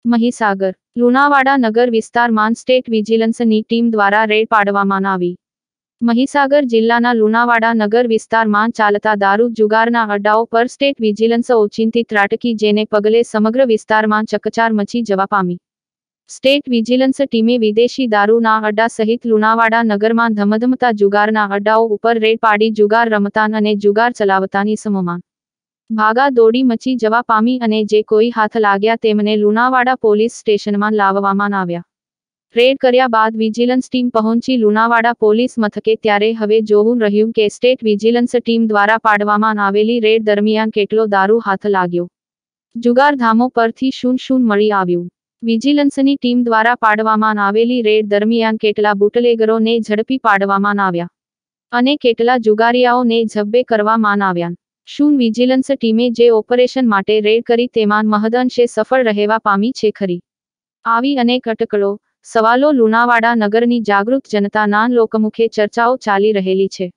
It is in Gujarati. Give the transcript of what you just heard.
મહીસાગર લુણાવાડા નગર વિસ્તારમાં સ્ટેટ વિજિલન્સની ટીમ દ્વારા રેડ પાડવામાં આવી। મહીસાગર જિલ્લાના લુણાવાડા નગર વિસ્તારમાં ચાલતા દારૂ જુગારના અડ્ડાઓ પર સ્ટેટ વિજિલન્સ ઓચિંતી ત્રાટકી, જેને પગલે સમગ્ર વિસ્તારમાં ચકચાર મચી જવા પામી। સ્ટેટ વિજિલન્સ ટીમે વિદેશી દારૂના અડ્ડા સહિત લુણાવાડા નગરમાં ધમધમતા જુગારના અડ્ડાઓ ઉપર રેડ પાડી જુગાર રમતા અને જુગાર ચલાવતાની સમોમાં ભાગા દોડી મચી જવા પામી અને જે કોઈ હાથ લાગ્યા તેમને લુણાવાડા પોલીસ સ્ટેશનમાં લાવવામાં આવ્યા। રેડ કર્યા બાદ વિજિલન્સ ટીમ પહોંચી લુણાવાડા પોલીસ મથકે, ત્યારે હવે જોવું રહ્યું કે સ્ટેટ વિજિલન્સ ટીમ દ્વારા પાડવામાં આવેલી રેડ દરમિયાન કેટલો દારૂ હાથ લાગ્યો, જુગારધામો પરથી શું મળી આવ્યું। વિજિલન્સની ટીમ દ્વારા પાડવામાં આવેલી રેડ દરમિયાન કેટલા બુટલેગરોને ઝડપી પાડવામાં આવ્યા અને કેટલા જુગારીયાઓને ઝબ્બે કરવામાં આવ્યા। શું વિજિલન્સ ટીમે જે ઓપરેશન માટે રેડ કરી તેમાં મહદઅંશે સફળ રહેવા પામી છે ખરી? આવી અનેક અટકળો, સવાલો લુણાવાડા નગરની જાગૃત જનતાના લોકમુખે ચર્ચાઓ ચાલી રહેલી છે।